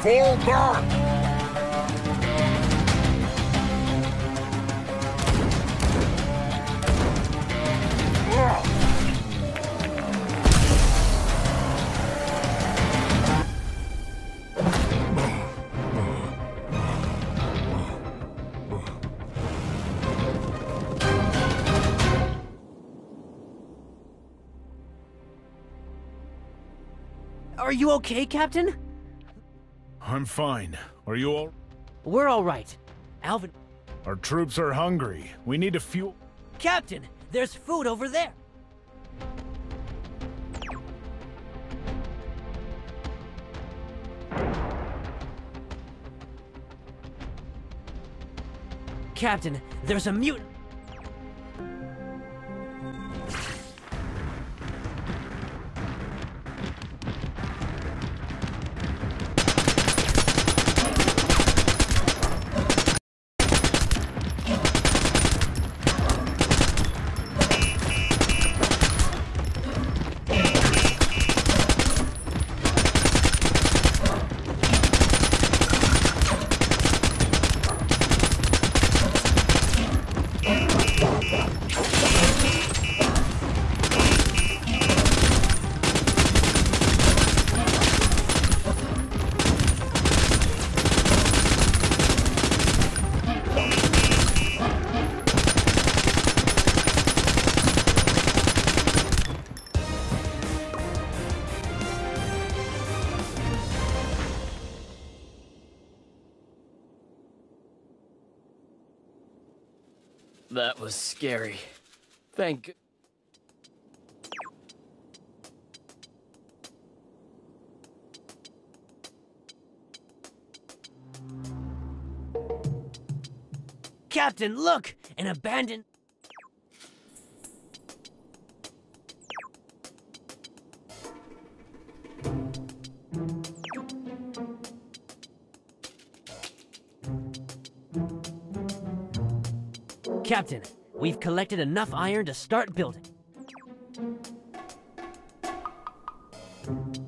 Fall back! Are you okay, Captain? I'm fine. Are you all? We're all right. Alvin... Our troops are hungry. We need to fuel... Captain, there's food over there. Captain, there's a mutant... That was scary. Thank... Captain, look! An abandoned... Captain, we've collected enough iron to start building.